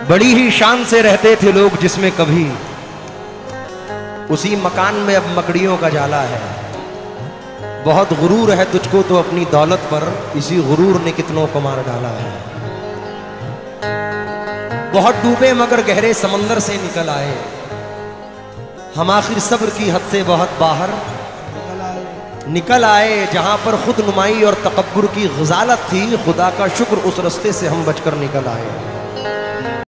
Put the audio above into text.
बड़ी ही शान से रहते थे लोग जिसमें कभी, उसी मकान में अब मकड़ियों का जाला है। बहुत गुरूर है तुझको तो अपनी दौलत पर, इसी गुरूर ने कितनों को मार डाला है। बहुत डूबे मगर गहरे समंदर से निकल आए, हम आखिर सब्र की हद से बहुत बाहर निकल आए। जहां पर खुद नुमाई और तकब्बुर की गजालत थी, खुदा का शुक्र उस रास्ते से हम बचकर निकल आए।